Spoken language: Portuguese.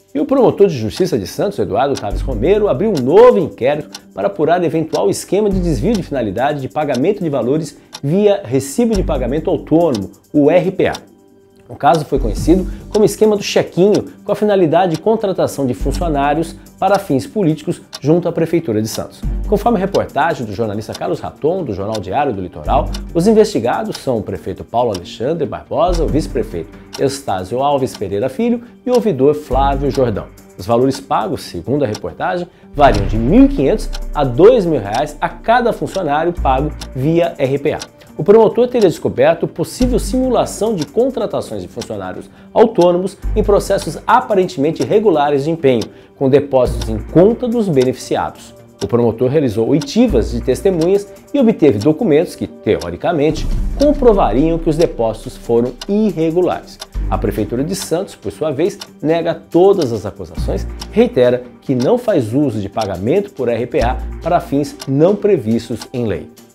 E o promotor de justiça de Santos, Eduardo Taves Romero, abriu um novo inquérito para apurar eventual esquema de desvio de finalidade de pagamento de valores via Recibo de Pagamento Autônomo, o RPA. O caso foi conhecido como esquema do chequinho, com a finalidade de contratação de funcionários para fins políticos junto à Prefeitura de Santos. Conforme a reportagem do jornalista Carlos Raton, do Jornal Diário do Litoral, os investigados são o prefeito Paulo Alexandre Barbosa, o vice-prefeito Eustácio Alves Pereira Filho e o ouvidor Flávio Jordão. Os valores pagos, segundo a reportagem, variam de R$ 1.500 a R$ 2.000 a cada funcionário pago via RPA. O promotor teria descoberto possível simulação de contratações de funcionários autônomos em processos aparentemente irregulares de empenho, com depósitos em conta dos beneficiados. O promotor realizou oitivas de testemunhas e obteve documentos que, teoricamente, comprovariam que os depósitos foram irregulares. A Prefeitura de Santos, por sua vez, nega todas as acusações, reitera que não faz uso de pagamento por RPA para fins não previstos em lei.